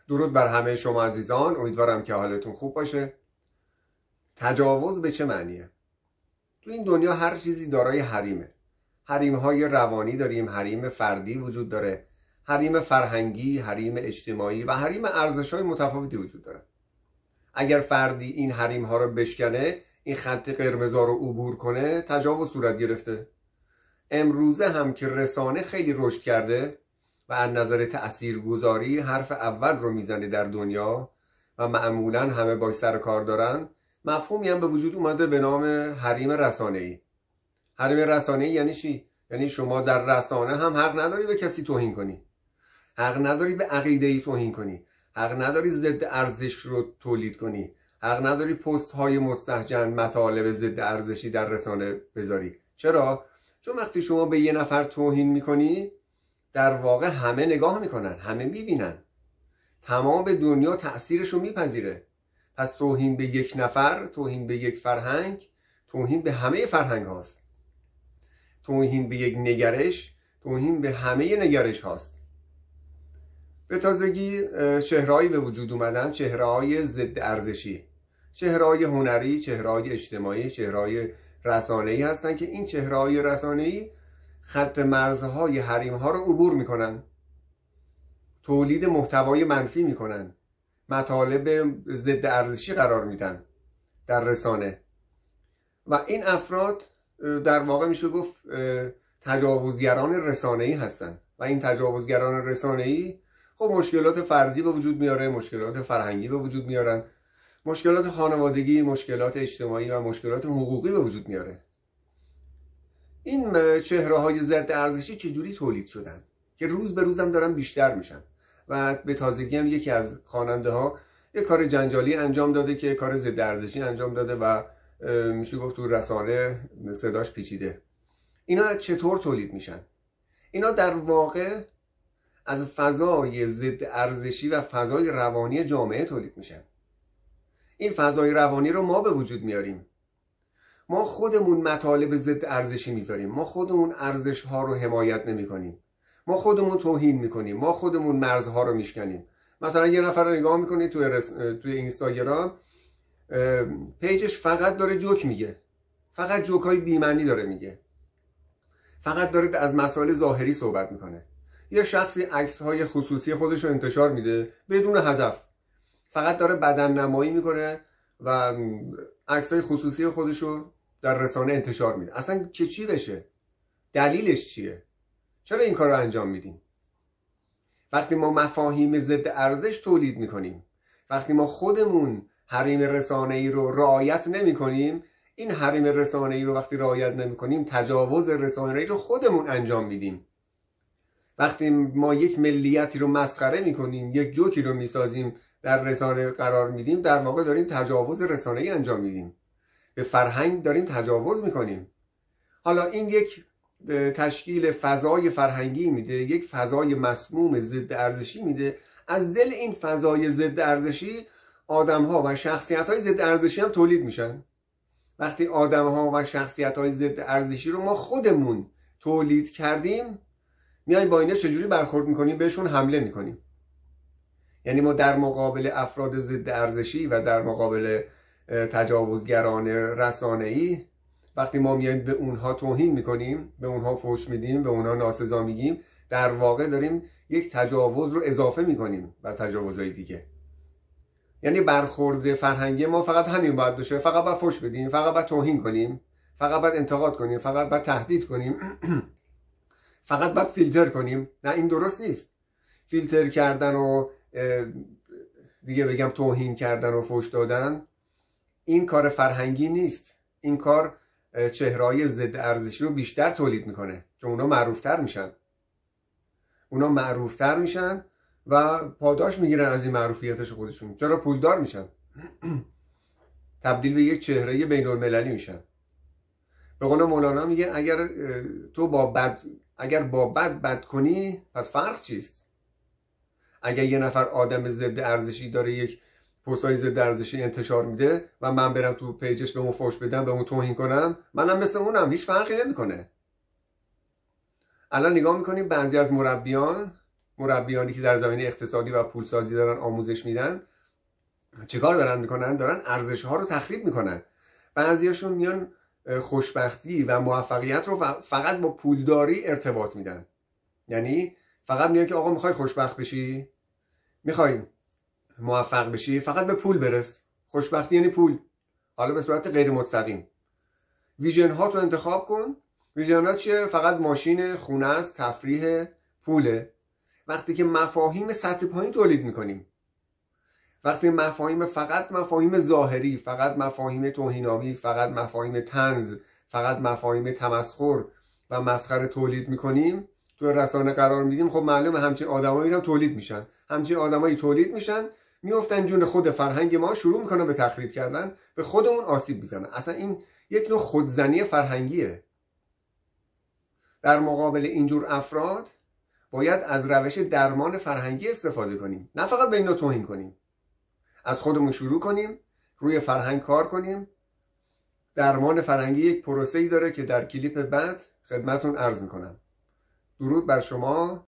درود بر همه شما عزیزان، امیدوارم که حالتون خوب باشه. تجاوز به چه معنیه؟ تو این دنیا هر چیزی دارای حریمه. حریم‌های روانی داریم، حریم فردی وجود داره، حریم فرهنگی، حریم اجتماعی و حریم ارزش‌های متفاوتی وجود داره. اگر فردی این حریم‌ها رو بشکنه، این خط قرمزا رو عبور کنه، تجاوز صورت گرفته. امروزه هم که رسانه خیلی رشد کرده و از نظر تاثیرگذاری حرف اول رو میزنه در دنیا و معمولا همه باش سر کار دارن، مفهومی هم به وجود اومده به نام حریم رسانه‌ای. حریم رسانه‌ای یعنی چی؟ یعنی شما در رسانه هم حق نداری به کسی توهین کنی، حق نداری به عقیده‌ای توهین کنی، حق نداری ضد ارزش رو تولید کنی، حق نداری پست های مستهجن، مطالب ضد ارزشی در رسانه بذاری. چرا؟ چون وقتی شما به یه نفر توهین میکنی، در واقع همه نگاه میکنن، همه میبینن، تمام دنیا تأثیرش رو میپذیره. پس توهین به یک نفر، توهین به یک فرهنگ، توهین به همه فرهنگ هاست. توهین به یک نگرش، توهین به همه نگرش هاست. به تازگی چهره‌ای به وجود اومدن، چهره‌های ضد ارزشی، چهره‌های هنری، چهره‌های اجتماعی، چهره‌های رسانه‌ای هستن که این چهره‌های رسانه‌ای خط مرزهای حریم‌ها رو عبور میکنن، تولید محتوای منفی میکنن، مطالب ضد ارزشی قرار میدن در رسانه و این افراد در واقع میشه گفت تجاوزگران رسانه‌ای هستن و این تجاوزگران رسانه‌ای خب مشکلات فردی به وجود میاره، مشکلات فرهنگی به وجود میارن، مشکلات خانوادگی، مشکلات اجتماعی و مشکلات حقوقی به وجود میاره. این چهره‌های ضد ارزشی چجوری تولید شدن که روز به روز هم دارن بیشتر میشن و به تازگی هم یکی از خواننده ها یک کار جنجالی انجام داده که کار ضد ارزشی انجام داده و میشه گفت تو رسانه صداش پیچیده. اینا چطور تولید میشن؟ اینا در واقع از فضای ضد ارزشی و فضای روانی جامعه تولید میشن. این فضای روانی رو ما به وجود میاریم. ما خودمون مطالب ضد ارزشی میذاریم، ما خودمون ارزش ها رو حمایت نمی کنیم، ما خودمون توهین میکنیم، ما خودمون مرزها رو میشکنیم. مثلا یه نفر رو نگاه میکنید توی اینستاگرام، پیجش فقط داره جوک میگه، فقط جوک های بی‌معنی داره میگه، فقط داره از مسائل ظاهری صحبت میکنه. یه شخصی عکس های خصوصی خودش رو انتشار میده بدون هدف، فقط داره بدن نمایی میکنه و عکس های خصوصی خودش رو در رسانه انتشار میده. اصلا که چی بشه؟ دلیلش چیه؟ چرا این کار رو انجام میدیم؟ وقتی ما مفاهیم ضد ارزش تولید میکنیم، وقتی ما خودمون حریم رسانه‌ای رو رعایت نمیکنیم، این حریم رسانه‌ای رو وقتی رعایت نمیکنیم، تجاوز رسانه‌ای رو خودمون انجام میدیم. وقتی ما یک ملیتی رو مسخره میکنیم، یک جوکی رو میسازیم، در رسانه قرار میدیم، در واقع داریم تجاوز رسانه‌ای انجام میدیم، به فرهنگ داریم تجاوز میکنیم. حالا این یک تشکیل فضای فرهنگی میده، یک فضای مسموم ضد ارزشی میده. از دل این فضای ضد ارزشی آدم‌ها و شخصیت‌های ضد ارزشی هم تولید میشن. وقتی آدم‌ها و شخصیت‌های ضد ارزشی رو ما خودمون تولید کردیم، میایم با اینا چجوری برخورد میکنیم؟ بهشون حمله میکنیم. یعنی ما در مقابل افراد ضد ارزشی و در مقابل تجاوزگران رسانه‌ای، وقتی ما میایم به اونها توهین میکنیم، به اونها فحش میدیم، به اونها ناسزا میگیم، در واقع داریم یک تجاوز رو اضافه میکنیم بر تجاوزهای دیگه. یعنی برخورد فرهنگی ما فقط همین باید بشه، فقط باید فحش بدیم، فقط باید توهین کنیم، فقط باید انتقاد کنیم، فقط باید تهدید کنیم، فقط باید فیلتر کنیم. نه، این درست نیست. فیلتر کردن و دیگه بگم توهین کردن و فحش دادن، این کار فرهنگی نیست. این کار چهره‌های ضد ارزشی رو بیشتر تولید میکنه، چون اونا معروفتر میشن و پاداش میگیرن از این معروفیتش خودشون. چرا؟ پولدار میشن، تبدیل به یک چهره بین المللی میشن. به قول مولانا میگه اگر با بد کنی، پس فرق چیست؟ اگر یه نفر آدم ضد ارزشی داره یک پستای ضد ارزشی انتشار میده و من برم تو پیجش به اون فحش بدم، به اون توهین کنم، منم مثل اونم، هیچ فرقی نمیکنه. الان نگاه میکنیم بعضی از مربیانی که در زمینه اقتصادی و پولسازی دارن آموزش میدن چیکار دارن میکنن؟ دارن ارزش ها رو تخریب میکنن. بعضیاشون میان خوشبختی و موفقیت رو فقط با پولداری ارتباط میدن. یعنی فقط میگن که آقا میخوای خوشبخت بشی، میخوای موفق بشی، فقط به پول برس. خوشبختی یعنی پول، حالا به صورت غیر مستقیم. ویژن ها تو انتخاب کن. ویژن ها چیه؟ فقط ماشین، خونه است، تفریح، پوله. وقتی که مفاهیم سطح پایین تولید میکنیم، وقتی مفاهیم فقط مفاهیم ظاهری، فقط مفاهیم توهین‌آمیز، فقط مفاهیم طنز، فقط مفاهیم تمسخر و مسخره تولید میکنیم، تو رسانه قرار میدیم، خب معلومه همچین آدمایی هم تولید میشن. همچین آدمایی تولید میشن، میافتن جون خود فرهنگ ما، شروع میکنن به تخریب کردن، به خودمون آسیب میزنن. اصلا این یک نوع خودزنی فرهنگیه. در مقابل اینجور افراد باید از روش درمان فرهنگی استفاده کنیم، نه فقط به اینا توهین کنیم. از خودمون شروع کنیم، روی فرهنگ کار کنیم. درمان فرهنگی یک پروسه‌ای داره که در کلیپ بعد خدمتون عرض میکنم. درود بر شما.